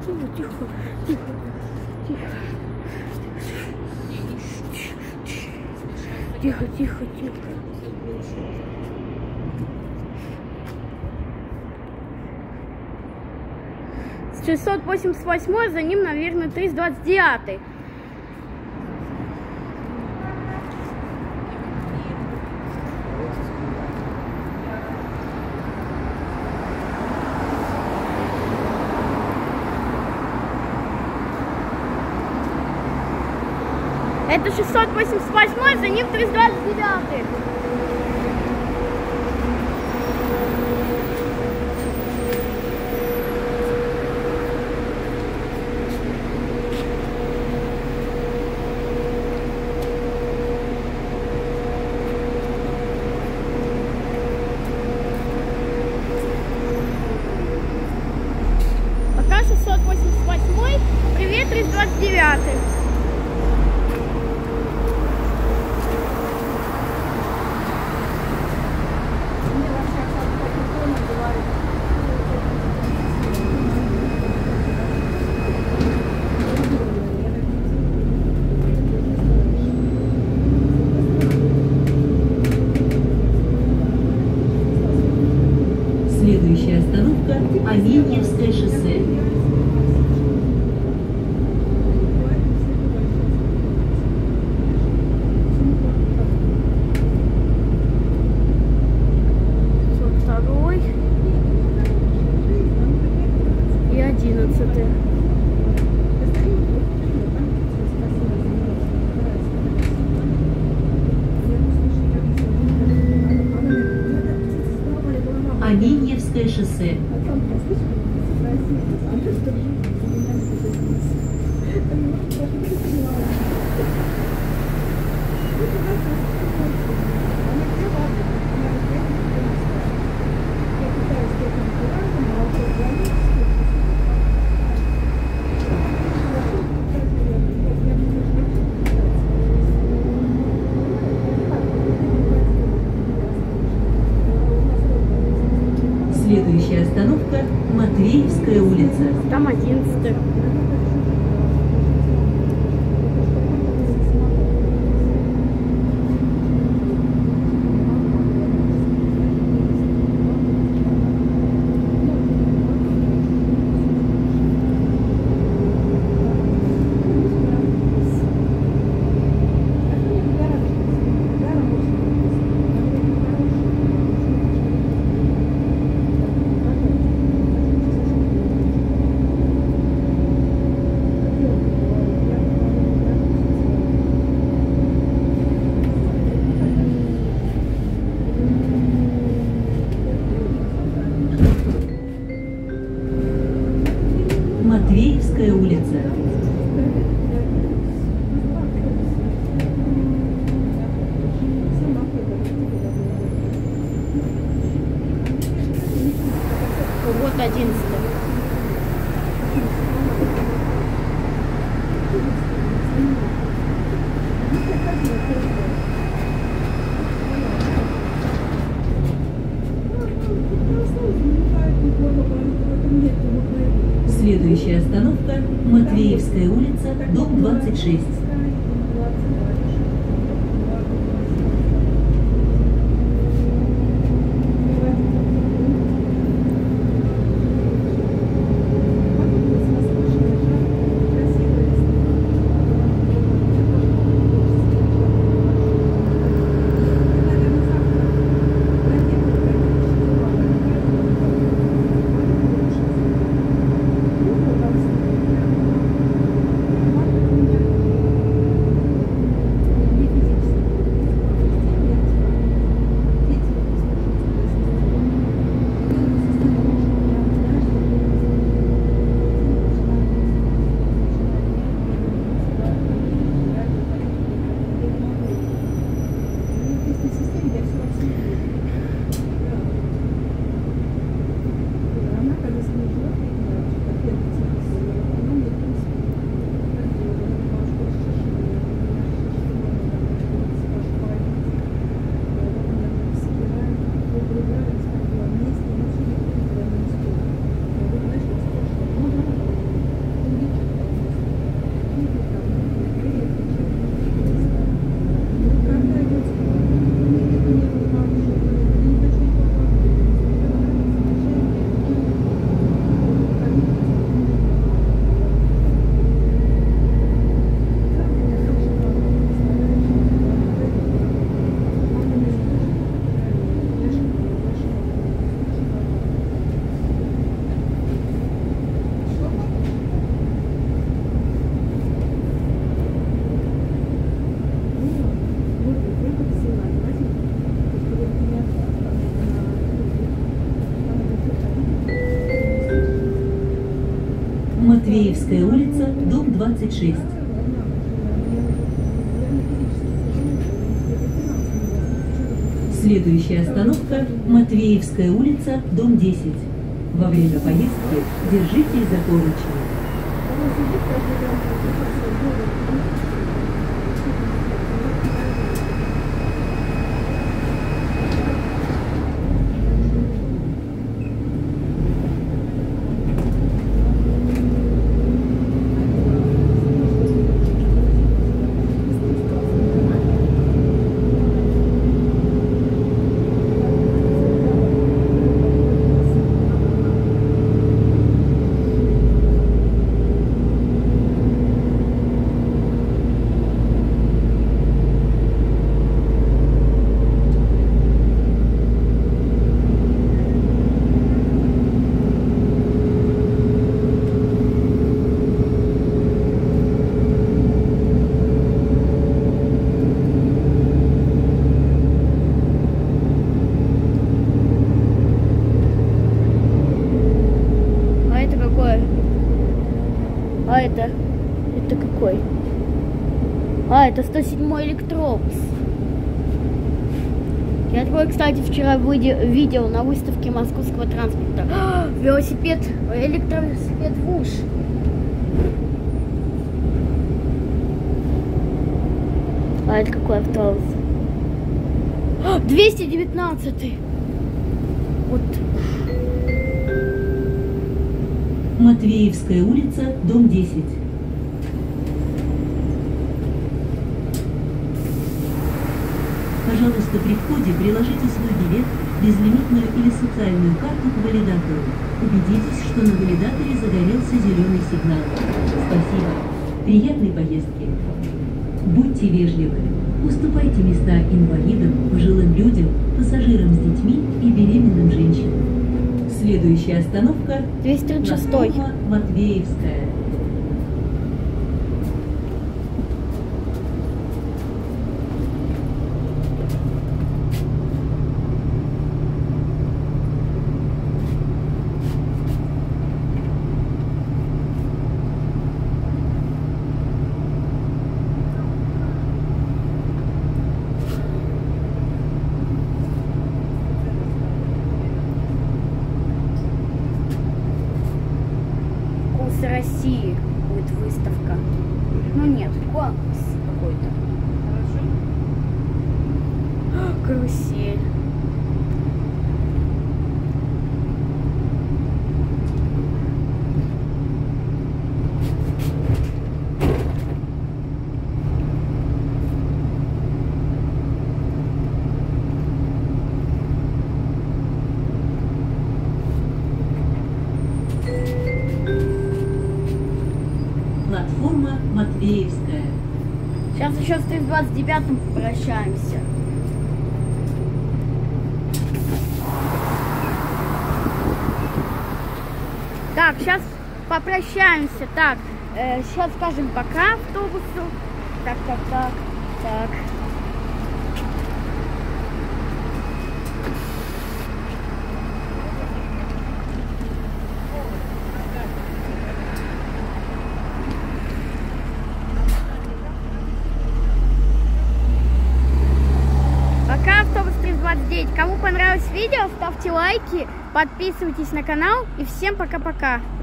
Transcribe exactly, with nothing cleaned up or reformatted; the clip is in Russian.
Тихо, тихо, тихо, тихо. Тихо, тихо, тихо. шестьсот восемьдесят восьмой, за ним, наверное, триста двадцать девятый. Это шестьсот восемьдесят восьмой, за ним триста двадцать девятый. Пока шестьсот восемьдесят восьмой, привет, триста двадцать девятый. Следующая остановка – Аминьевское шоссе. второй и одиннадцатый. Аминьевское шоссе. Следующая остановка – Матвеевская улица. Там одиннадцатый. Матвеевская улица. Вот одиннадцатый. Следующая остановка – Матвеевская улица, дом двадцать шесть. Матвеевская улица, дом двадцать шесть. Следующая остановка – Матвеевская улица, дом десять. Во время поездки держитесь за поручни. А это, это какой? А, это сто седьмой электробус. Я такой, кстати, вчера видел на выставке московского транспорта. А, велосипед, электровелосипед ВУШ. А это какой автобус? А, двести девятнадцатый. Вот. Матвеевская улица, дом десять. Пожалуйста, при входе приложите свой билет, безлимитную или социальную карту к валидатору. Убедитесь, что на валидаторе загорелся зеленый сигнал. Спасибо. Приятной поездки. Будьте вежливы. Уступайте места инвалидам, пожилым людям, пассажирам с детьми и беременным женщинам. Следующая остановка – двести тридцать шестой. Платформа Матвеевская. России будет выставка. Ну нет, конкурс какой-то. Карусель. Платформа Матвеевская. Сейчас еще с триста двадцать девятым прощаемся. Так, сейчас попрощаемся. Так, э, сейчас скажем пока автобусу. Так, так, так, так. Кому понравилось видео, ставьте лайки, подписывайтесь на канал и всем пока-пока.